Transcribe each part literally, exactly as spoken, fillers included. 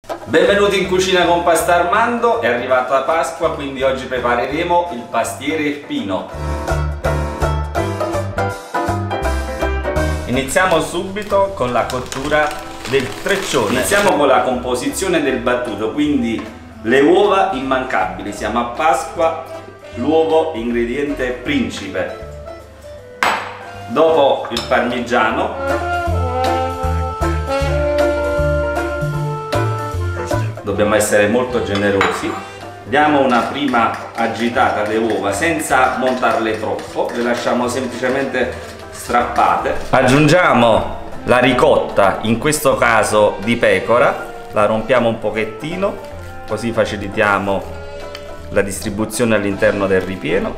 Benvenuti in cucina con Pasta Armando, è arrivata Pasqua, quindi oggi prepareremo il pastiere Pino. Iniziamo subito con la cottura del treccione. Iniziamo con la composizione del battuto, quindi le uova immancabili, siamo a Pasqua, l'uovo ingrediente principe. Dopo il parmigiano. Dobbiamo essere molto generosi, diamo una prima agitata alle uova senza montarle troppo, le lasciamo semplicemente strappate. Aggiungiamo la ricotta, in questo caso di pecora, la rompiamo un pochettino, così facilitiamo la distribuzione all'interno del ripieno.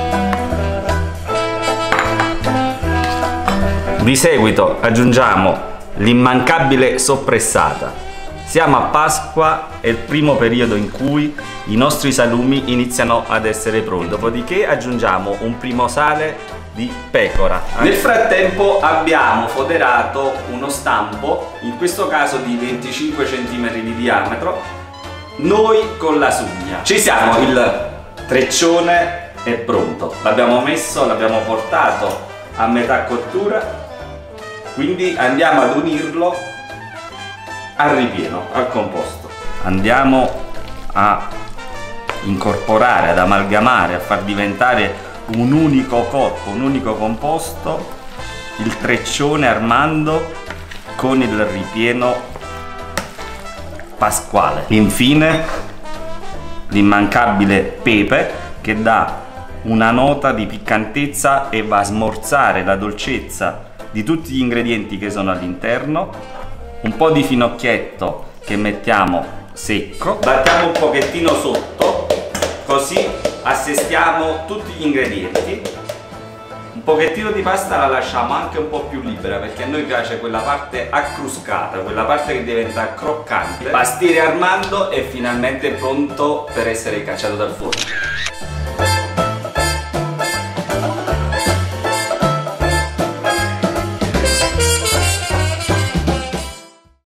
Di seguito aggiungiamo l'immancabile soppressata. Siamo a Pasqua, è il primo periodo in cui i nostri salumi iniziano ad essere pronti. Dopodiché aggiungiamo un primo sale di pecora. Nel frattempo abbiamo foderato uno stampo, in questo caso di venticinque centimetri di diametro, noi con la sugna. Ci siamo, il treccione è pronto. L'abbiamo messo, l'abbiamo portato a metà cottura, quindi andiamo ad unirlo al ripieno, al composto. Andiamo a incorporare, ad amalgamare, a far diventare un unico corpo, un unico composto, il treccione Armando con il ripieno pasquale. Infine l'immancabile pepe che dà una nota di piccantezza e va a smorzare la dolcezza di tutti gli ingredienti che sono all'interno. Un po' di finocchietto che mettiamo secco, battiamo un pochettino sotto, così assestiamo tutti gli ingredienti. Un pochettino di pasta la lasciamo anche un po' più libera perché a noi piace quella parte accruscata, quella parte che diventa croccante. Il pastiere Armando è finalmente pronto per essere cacciato dal forno.